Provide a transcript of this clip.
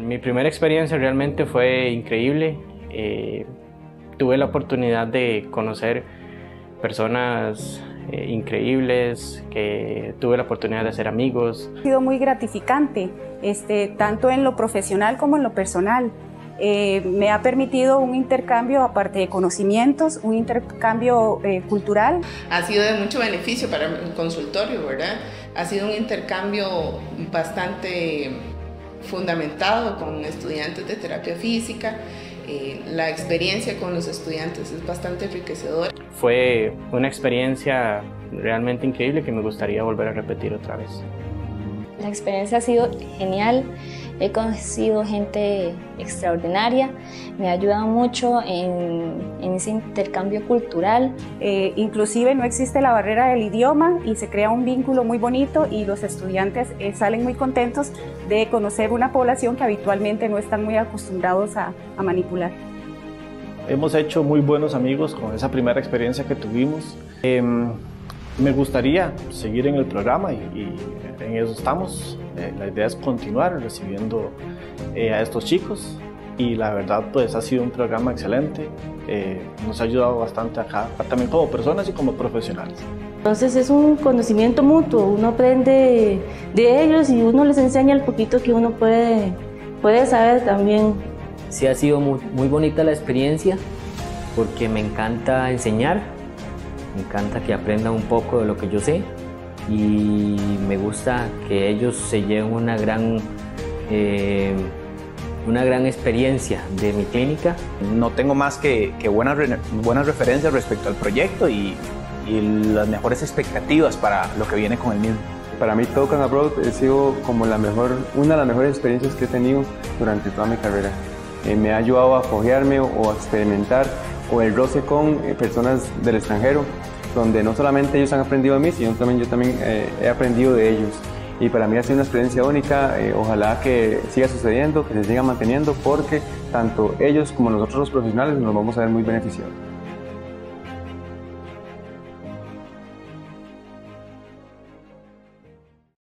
Mi primera experiencia realmente fue increíble. Tuve la oportunidad de conocer personas increíbles, que tuve la oportunidad de hacer amigos. Ha sido muy gratificante, tanto en lo profesional como en lo personal. Me ha permitido un intercambio, aparte de conocimientos, un intercambio cultural. Ha sido de mucho beneficio para el consultorio, ¿verdad? Ha sido un intercambio bastante fundamentado con estudiantes de terapia física. La experiencia con los estudiantes es bastante enriquecedora. Fue una experiencia realmente increíble que me gustaría volver a repetir otra vez. La experiencia ha sido genial, he conocido gente extraordinaria, me ha ayudado mucho en ese intercambio cultural. Inclusive no existe la barrera del idioma y se crea un vínculo muy bonito y los estudiantes salen muy contentos de conocer una población que habitualmente no están muy acostumbrados a manipular. Hemos hecho muy buenos amigos con esa primera experiencia que tuvimos. Me gustaría seguir en el programa y en eso estamos. La idea es continuar recibiendo a estos chicos y la verdad pues ha sido un programa excelente. Nos ha ayudado bastante acá, también como personas y como profesionales. Entonces es un conocimiento mutuo, uno aprende de ellos y uno les enseña el poquito que uno puede saber también. Sí, ha sido muy bonita la experiencia porque me encanta enseñar, me encanta que aprendan un poco de lo que yo sé y me gusta que ellos se lleven una gran experiencia de mi clínica. No tengo más que buenas referencias respecto al proyecto y las mejores expectativas para lo que viene con el mismo. Para mí Talk and Abroad ha sido como una de las mejores experiencias que he tenido durante toda mi carrera. Me ha ayudado a foguearme o a experimentar o el roce con personas del extranjero, donde no solamente ellos han aprendido de mí, sino yo también he aprendido de ellos. Y para mí ha sido una experiencia única, ojalá que siga sucediendo, que se siga manteniendo, porque tanto ellos como nosotros los profesionales nos vamos a ver muy beneficiados.